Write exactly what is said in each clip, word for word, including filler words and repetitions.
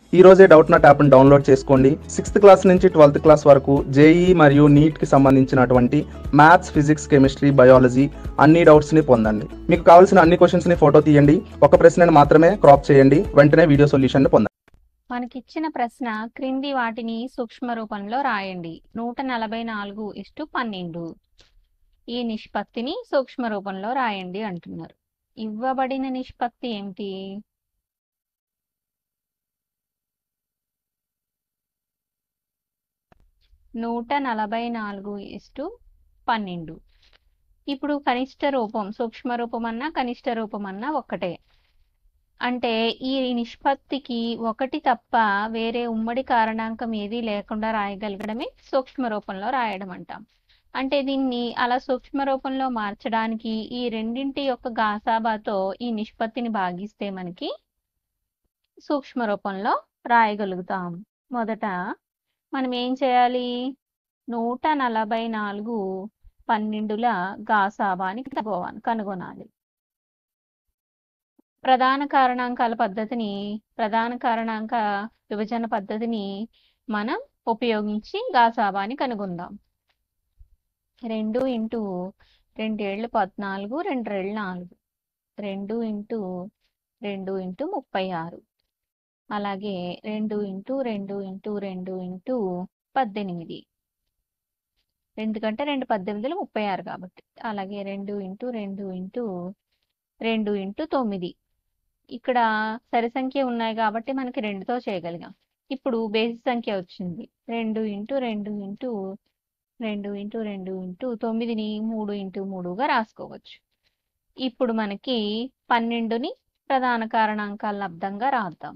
ఈ రోజే Doubtnut యాప్ని డౌన్లోడ్ చేసుకోండి. సిక్స్త్ క్లాస్ నుంచి ట్వెల్త్ క్లాస్ వరకు జేఈ మరియు నీట్కి సంబంధించినటువంటి మ్యాథ్స్, ఫిజిక్స్, కెమిస్ట్రీ, బయాలజీ అన్ని డౌట్స్ని పొందండి. మీకు కావాల్సిన అన్ని క్వశ్చన్స్ని ఫోటో తీయండి, ఒక ప్రశ్నను మాత్రమే క్రాప్ చేయండి, వెంటనే వీడియో సొల్యూషన్ పొందండి. మనకిచ్చిన ప్రశ్న క్రింది వాటిని సూక్ష్మ రూపంలో రాయండి. నూట నలభై నాలుగు ఇష్టు పన్నెండు. ఈ నిష్పత్తిని సూక్ష్మ రూపంలో రాయండి అంటున్నారు. ఇవ్వబడిన నిష్పత్తి ఏమిటి? నూట నలభై నాలుగు ఇష్టు పన్నెండు. ఇప్పుడు కనిష్ట రూపం, సూక్ష్మ రూపం అన్నా కనిష్ట రూపం అన్నా ఒక్కటే. అంటే ఈ నిష్పత్తికి ఒకటి తప్ప వేరే ఉమ్మడి కారణాంకం ఏది లేకుండా రాయగలగడమే సూక్ష్మ రూపంలో రాయడం అంటాం. అంటే దీన్ని అలా సూక్ష్మ రూపంలో మార్చడానికి ఈ రెండింటి యొక్క గాసాబాతో ఈ నిష్పత్తిని భాగిస్తే మనకి సూక్ష్మ రూపంలో రాయగలుగుతాం. మొదట మనం ఏం చేయాలి? నూట నలభై నాలుగు పన్నెండుల గాసాబాని కనుగొనాలి. ప్రధాన కారణాంకాల పద్ధతిని ప్రధాన కారణాంక విభజన పద్ధతిని మనం ఉపయోగించి గాసాబాని కనుగొందాం. రెండు ఇంటూ రెండు ఏళ్ళు పద్నాలుగు, రెండు ఏళ్ళు నాలుగు, రెండు ఇంటూ రెండు ఇంటూ ముప్పై ఆరు, అలాగే రెండు ఇంటూ రెండు ఇంటూ రెండు ఇంటూ పద్దెనిమిది, రెండు కంటే రెండు పద్దెనిమిదిలో ముప్పై ఆరు కాబట్టి, అలాగే రెండు ఇంటూ రెండు ఇంటూ రెండు ఇంటూ తొమ్మిది. ఇక్కడ సరి సంఖ్య ఉన్నాయి కాబట్టి మనకి రెండుతో చేయగలిగాం. ఇప్పుడు బేసి సంఖ్య వచ్చింది. రెండు ఇంటూ రెండు ఇంటూ రెండు ఇంటూ రెండు ఇంటూ తొమ్మిదిని మూడు ఇంటూ మూడుగా రాసుకోవచ్చు. ఇప్పుడు మనకి పన్నెండుని ప్రధాన కారణాంకాల లబ్ధంగా రాద్దాం.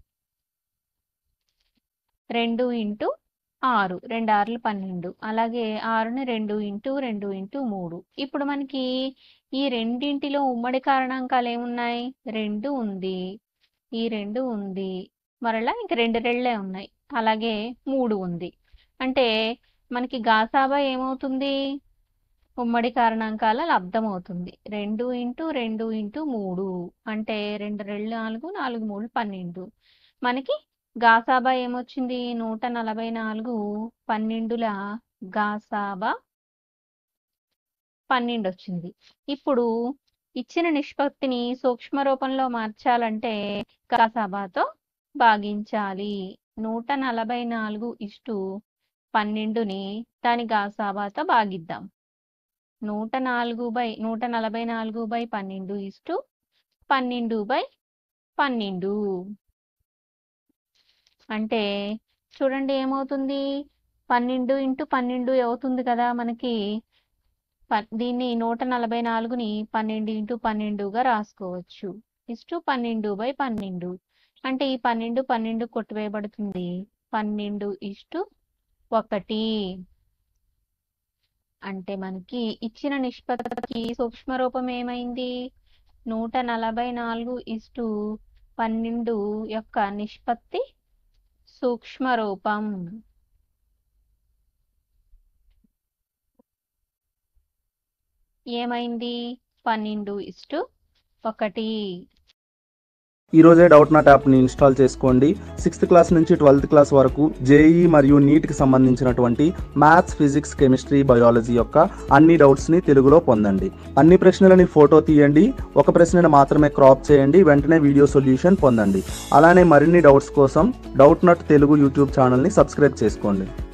రెండు ఇంటూ ఆరు, రెండు ఆరులు పన్నెండు, అలాగే ఆరుని రెండు ఇంటూ రెండు ఇంటూ మూడు. ఇప్పుడు మనకి ఈ రెండింటిలో ఉమ్మడి కారణాంకాలు ఏమున్నాయి? రెండు ఉంది, ఈ రెండు ఉంది, మరలా ఇంక రెండు రెళ్ళే ఉన్నాయి, అలాగే మూడు ఉంది. అంటే మనకి గాసాబా ఏమవుతుంది? ఉమ్మడి కారణాంకాల లబ్ధం అవుతుంది. రెండు ఇంటూ రెండు ఇంటూ మూడు అంటే రెండు రెళ్ళు నాలుగు, నాలుగు మూడు పన్నెండు. మనకి గాసాబా ఏమొచ్చింది? నూట నలభై నాలుగు పన్నెండుల గాసాబా పన్నెండు వచ్చింది. ఇప్పుడు ఇచ్చిన నిష్పత్తిని సూక్ష్మ రూపంలో మార్చాలంటే గాసాబాతో భాగించాలి. నూట నలభై నాలుగు ఇష్టు పన్నెండుని దాని గాసాబాతో భాగిద్దాం. నూట నాలుగు బై నూట నలభై నాలుగు బై పన్నెండు ఇష్టు పన్నెండు బై పన్నెండు. అంటే చూడండి ఏమవుతుంది? పన్నెండు ఇంటూ పన్నెండు అవుతుంది కదా మనకి. దీన్ని నూట నలభై నాలుగుని పన్నెండు ఇంటూ పన్నెండుగా రాసుకోవచ్చు. ఇష్టు పన్నెండు బై పన్నెండు. అంటే ఈ పన్నెండు పన్నెండు కొట్టివేయబడుతుంది. పన్నెండు ఇష్టు ఒకటి. అంటే మనకి ఇచ్చిన నిష్పత్తికి సూక్ష్మ రూపం ఏమైంది? నూట నలభై నాలుగు ఇష్టు పన్నెండు యొక్క నిష్పత్తి సూక్ష్మ రూపం. ఏమైంది? పన్నెండు ఇష్టు ఒకటి. ఈ రోజే డౌట్ నాట్ యాప్ని ఇన్స్టాల్ చేసుకోండి. సిక్స్త్ క్లాస్ నుంచి ట్వెల్త్ క్లాస్ వరకు జేఈ మరియు నీట్కి సంబంధించినటువంటి మ్యాథ్స్, ఫిజిక్స్, కెమిస్ట్రీ, బయాలజీ యొక్క అన్ని డౌట్స్ని తెలుగులో పొందండి. అన్ని ప్రశ్నలని ఫోటో తీయండి, ఒక ప్రశ్నను మాత్రమే క్రాప్ చేయండి, వెంటనే వీడియో సొల్యూషన్ పొందండి. అలానే మరిన్ని డౌట్స్ కోసం డౌట్ నాట్ తెలుగు యూట్యూబ్ ఛానల్ని సబ్స్క్రైబ్ చేసుకోండి.